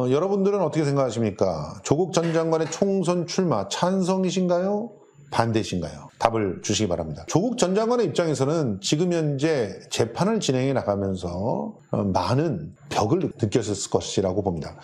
여러분들은 어떻게 생각하십니까? 조국 전 장관의 총선 출마 찬성이신가요? 반대신가요? 답을 주시기 바랍니다. 조국 전 장관의 입장에서는 지금 현재 재판을 진행해 나가면서 많은 벽을 느꼈을 것이라고 봅니다.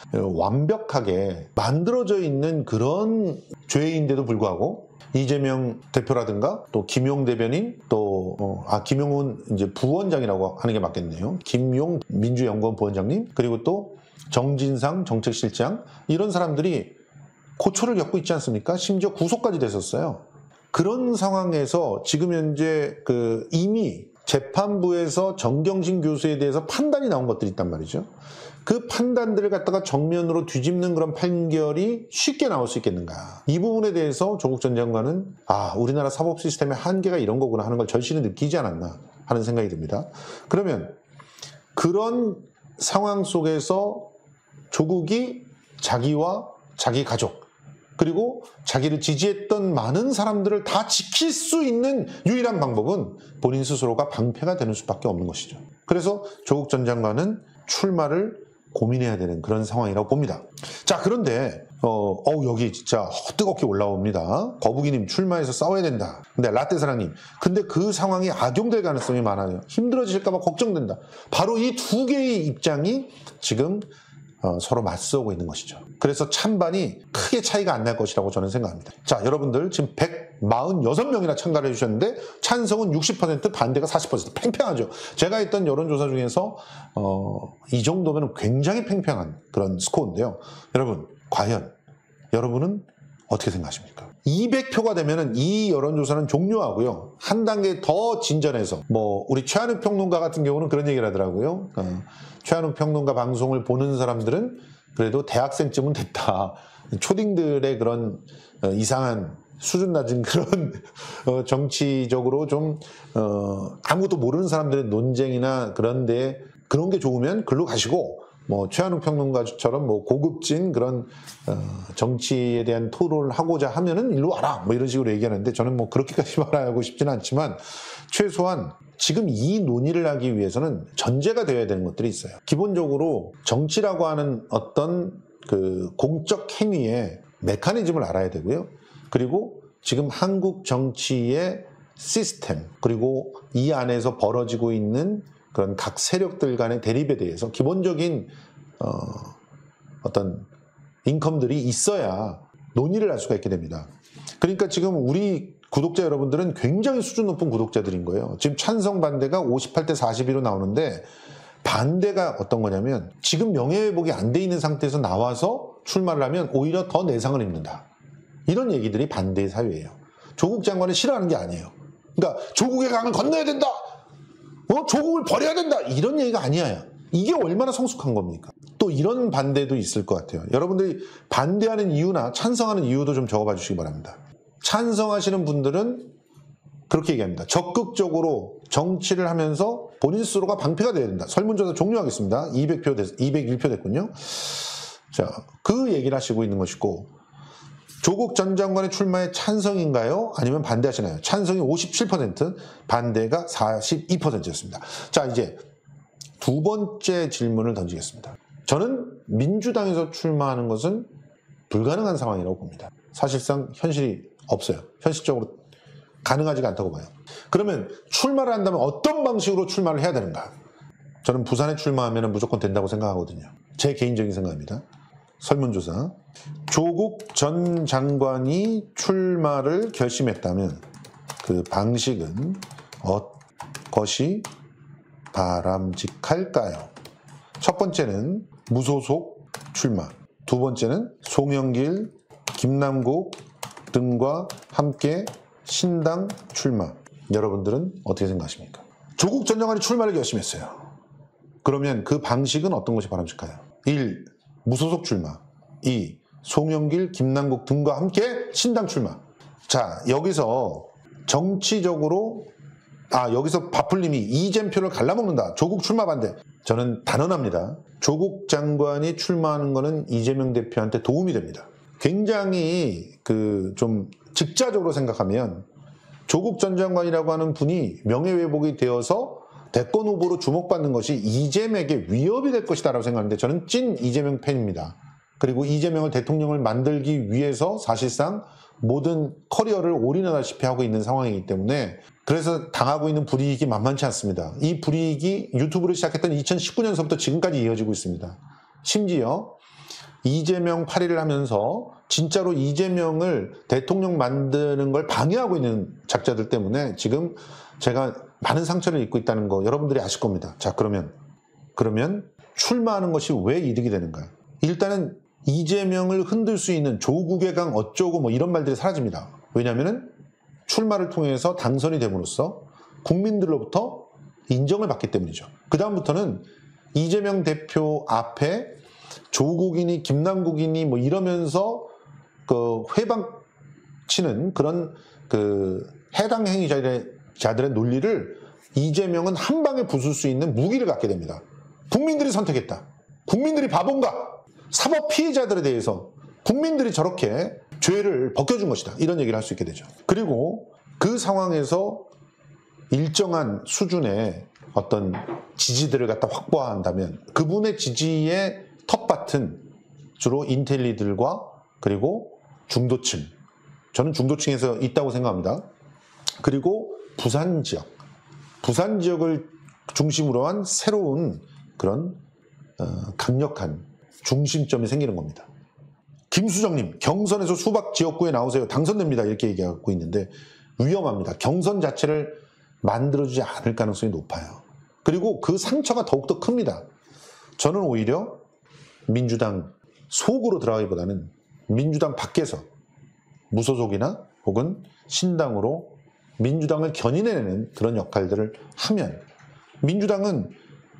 완벽하게 만들어져 있는 그런 죄인데도 불구하고 이재명 대표라든가 또 김용 대변인 또 김용은 이제 부원장이라고 하는 게 맞겠네요. 김용 민주연구원 부원장님 그리고 또 정진상 정책실장 이런 사람들이 고초를 겪고 있지 않습니까? 심지어 구속까지 됐었어요. 그런 상황에서 지금 현재 이미 재판부에서 정경심 교수에 대해서 판단이 나온 것들이 있단 말이죠. 그 판단들을 갖다가 정면으로 뒤집는 그런 판결이 쉽게 나올 수 있겠는가. 이 부분에 대해서 조국 전 장관은 우리나라 사법 시스템의 한계가 이런 거구나 하는 걸 절실히 느끼지 않았나 하는 생각이 듭니다. 그러면 그런 상황 속에서 조국이 자기와 자기 가족 그리고 자기를 지지했던 많은 사람들을 다 지킬 수 있는 유일한 방법은 본인 스스로가 방패가 되는 수밖에 없는 것이죠. 그래서 조국 전 장관은 출마를 고민해야 되는 그런 상황이라고 봅니다. 자, 그런데 여기 진짜 뜨겁게 올라옵니다. 거북이님 출마해서 싸워야 된다. 근데 라떼사랑님 근데 그 상황이 악용될 가능성이 많아요. 힘들어지실까 봐 걱정된다. 바로 이 두 개의 입장이 지금 서로 맞서고 있는 것이죠. 그래서 찬반이 크게 차이가 안 날 것이라고 저는 생각합니다. 자, 여러분들 지금 146명이나 참가를 해주셨는데 찬성은 60%, 반대가 40%. 팽팽하죠. 제가 했던 여론조사 중에서 이 정도면 굉장히 팽팽한 그런 스코어인데요. 여러분, 과연 여러분은 어떻게 생각하십니까? 200표가 되면은 이 여론조사는 종료하고요. 한 단계 더 진전해서 우리 최한욱 평론가 같은 경우는 그런 얘기를 하더라고요. 최한욱 평론가 방송을 보는 사람들은 그래도 대학생쯤은 됐다. 초딩들의 그런 이상한 수준 낮은 그런 정치적으로 좀 아무것도 모르는 사람들의 논쟁이나 그런데 그런 게 좋으면 글로 가시고 최한욱 평론가처럼 고급진 그런 정치에 대한 토론을 하고자 하면은 일로 와라 이런 식으로 얘기하는데 저는 그렇게까지 말하고 싶지는 않지만 최소한 지금 이 논의를 하기 위해서는 전제가 되어야 되는 것들이 있어요. 기본적으로 정치라고 하는 어떤 공적 행위의 메커니즘을 알아야 되고요. 그리고 지금 한국 정치의 시스템 그리고 이 안에서 벌어지고 있는 그런 각 세력들 간의 대립에 대해서 기본적인 어떤 인컴들이 있어야 논의를 할 수가 있게 됩니다. 그러니까 지금 우리 구독자 여러분들은 굉장히 수준 높은 구독자들인 거예요. 지금 찬성 반대가 58대 42로 나오는데 반대가 어떤 거냐면 지금 명예회복이 안 돼 있는 상태에서 나와서 출마를 하면 오히려 더 내상을 입는다. 이런 얘기들이 반대의 사유예요. 조국 장관을 싫어하는 게 아니에요. 그러니까 조국의 강을 건너야 된다. 조국을 버려야 된다. 이런 얘기가 아니에요. 이게 얼마나 성숙한 겁니까? 또 이런 반대도 있을 것 같아요. 여러분들이 반대하는 이유나 찬성하는 이유도 좀 적어봐 주시기 바랍니다. 찬성하시는 분들은 그렇게 얘기합니다. 적극적으로 정치를 하면서 본인 스스로가 방패가 되어야 된다. 설문조사 종료하겠습니다. 201표 됐군요. 자, 그 얘기를 하시고 있는 것이고 조국 전 장관의 출마에 찬성인가요? 아니면 반대하시나요? 찬성이 57%, 반대가 42%였습니다. 자, 이제 두 번째 질문을 던지겠습니다. 저는 민주당에서 출마하는 것은 불가능한 상황이라고 봅니다. 사실상 현실이 없어요. 현실적으로 가능하지가 않다고 봐요. 그러면 출마를 한다면 어떤 방식으로 출마를 해야 되는가? 저는 부산에 출마하면 무조건 된다고 생각하거든요. 제 개인적인 생각입니다. 설문조사. 조국 전 장관이 출마를 결심했다면 그 방식은 어것이 바람직할까요? 첫 번째는 무소속 출마, 두 번째는 송영길, 김남국 등과 함께 신당 출마. 여러분들은 어떻게 생각하십니까? 조국 전 장관이 출마를 결심했어요. 그러면 그 방식은 어떤 것이 바람직할까요? 1. 무소속 출마. 2. 송영길, 김남국 등과 함께 신당 출마. 자, 여기서 정치적으로 여기서 바풀님이 이잼표를 갈라먹는다. 조국 출마 반대. 저는 단언합니다. 조국 장관이 출마하는 거는 이재명 대표한테 도움이 됩니다. 굉장히 좀 직자적으로 생각하면 조국 전 장관이라고 하는 분이 명예회복이 되어서 대권 후보로 주목받는 것이 이재명에게 위협이 될 것이다라고 생각하는데 저는 찐 이재명 팬입니다. 그리고 이재명을 대통령을 만들기 위해서 사실상 모든 커리어를 올인하다시피 하고 있는 상황이기 때문에 그래서 당하고 있는 불이익이 만만치 않습니다. 이 불이익이 유튜브를 시작했던 2019년서부터 지금까지 이어지고 있습니다. 심지어 이재명 8위를 하면서 진짜로 이재명을 대통령 만드는 걸 방해하고 있는 작자들 때문에 지금 제가 많은 상처를 입고 있다는 거 여러분들이 아실 겁니다. 자, 그러면 출마하는 것이 왜 이득이 되는가? 일단은 이재명을 흔들 수 있는 조국의 강 어쩌고 뭐 이런 말들이 사라집니다. 왜냐하면 출마를 통해서 당선이 됨으로써 국민들로부터 인정을 받기 때문이죠. 그 다음부터는 이재명 대표 앞에 조국이니 김남국이니 뭐 이러면서 그 회방치는 그런 그 해당 행위자들의 논리를 이재명은 한 방에 부술 수 있는 무기를 갖게 됩니다. 국민들이 선택했다. 국민들이 바본가? 사법 피해자들에 대해서 국민들이 저렇게 죄를 벗겨준 것이다. 이런 얘기를 할 수 있게 되죠. 그리고 그 상황에서 일정한 수준의 어떤 지지들을 갖다 확보한다면 그분의 지지의 텃밭은 주로 인텔리들과 그리고 중도층, 저는 중도층에서 있다고 생각합니다. 그리고 부산 지역을 중심으로 한 새로운 그런 강력한 중심점이 생기는 겁니다. 김수정님, 경선에서 수박 지역구에 나오세요. 당선됩니다. 이렇게 얘기하고 있는데 위험합니다. 경선 자체를 만들어주지 않을 가능성이 높아요. 그리고 그 상처가 더욱더 큽니다. 저는 오히려 민주당 속으로 들어가기보다는 민주당 밖에서 무소속이나 혹은 신당으로 민주당을 견인해내는 그런 역할들을 하면 민주당은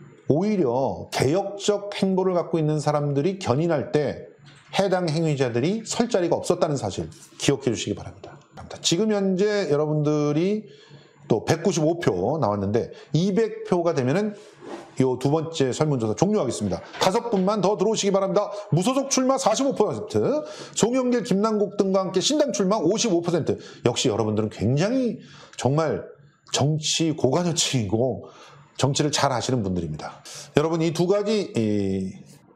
오히려 개혁적 행보를 갖고 있는 사람들이 견인할 때 해당 행위자들이 설 자리가 없었다는 사실 기억해 주시기 바랍니다. 지금 현재 여러분들이 또 195표 나왔는데 200표가 되면은 이 두 번째 설문조사 종료하겠습니다. 5분만 더 들어오시기 바랍니다. 무소속 출마 45%, 송영길, 김남국 등과 함께 신당 출마 55%. 역시 여러분들은 굉장히 정말 정치 고관여층이고 정치를 잘 아시는 분들입니다. 여러분 이 두 가지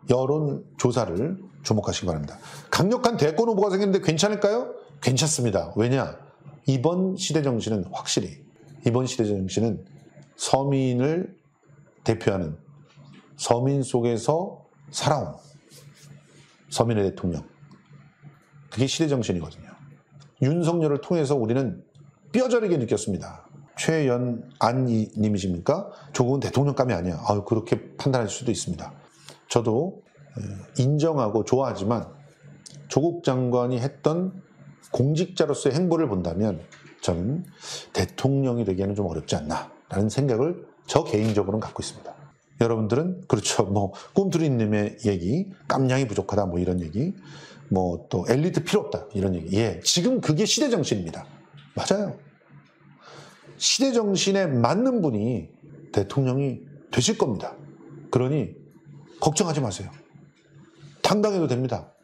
여론조사를 주목하시기 바랍니다. 강력한 대권 후보가 생겼는데 괜찮을까요? 괜찮습니다. 왜냐? 이번 시대정신은 확실히 이번 시대정신은 서민을 대표하는 서민 속에서 살아온 서민의 대통령, 그게 시대정신이거든요. 윤석열을 통해서 우리는 뼈저리게 느꼈습니다. 최연안님이십니까? 조국은 대통령감이 아니야. 그렇게 판단할 수도 있습니다. 저도 인정하고 좋아하지만 조국 장관이 했던 공직자로서의 행보를 본다면 저는 대통령이 되기에는 좀 어렵지 않나라는 생각을 저 개인적으로는 갖고 있습니다. 여러분들은 그렇죠. 뭐 꿈투리님의 얘기, 깜냥이 부족하다 뭐 이런 얘기, 뭐 또 엘리트 필요 없다 이런 얘기. 예, 지금 그게 시대 정신입니다. 맞아요. 시대 정신에 맞는 분이 대통령이 되실 겁니다. 그러니 걱정하지 마세요. 당당해도 됩니다.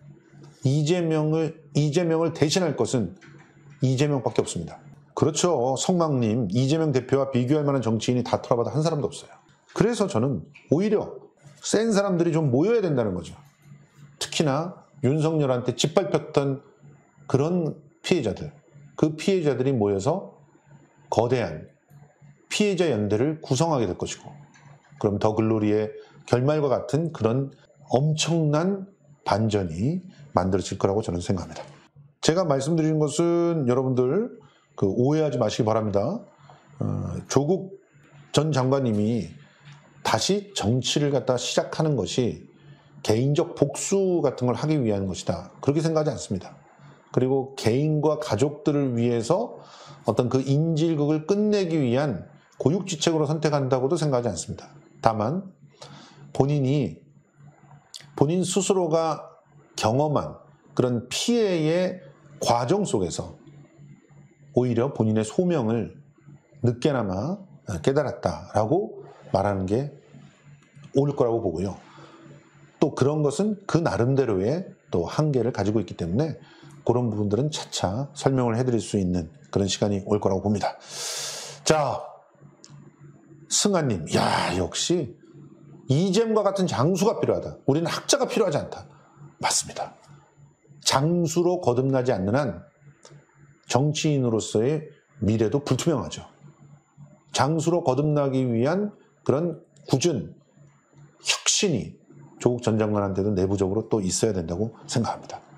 이재명을 대신할 것은 이재명밖에 없습니다. 그렇죠. 성망님, 이재명 대표와 비교할 만한 정치인이 다 털어봐도 한 사람도 없어요. 그래서 저는 오히려 센 사람들이 좀 모여야 된다는 거죠. 특히나 윤석열한테 짓밟혔던 그런 피해자들, 그 피해자들이 모여서 거대한 피해자 연대를 구성하게 될 것이고, 그럼 더 글로리의 결말과 같은 그런 엄청난 반전이 만들어질 거라고 저는 생각합니다. 제가 말씀드리는 것은 여러분들 오해하지 마시기 바랍니다. 조국 전 장관님이 다시 정치를 갖다 시작하는 것이 개인적 복수 같은 걸 하기 위한 것이다. 그렇게 생각하지 않습니다. 그리고 개인과 가족들을 위해서 어떤 그 인질극을 끝내기 위한 고육지책으로 선택한다고도 생각하지 않습니다. 다만 본인 스스로가 경험한 그런 피해의 과정 속에서 오히려 본인의 소명을 늦게나마 깨달았다라고 말하는 게 옳을 거라고 보고요. 또 그런 것은 그 나름대로의 또 한계를 가지고 있기 때문에 그런 부분들은 차차 설명을 해드릴 수 있는 그런 시간이 올 거라고 봅니다. 자, 승아님, 야 역시 이잼과 같은 장수가 필요하다. 우리는 학자가 필요하지 않다. 맞습니다. 장수로 거듭나지 않는 한 정치인으로서의 미래도 불투명하죠. 장수로 거듭나기 위한 그런 굳은 혁신이 조국 전 장관한테도 내부적으로 또 있어야 된다고 생각합니다.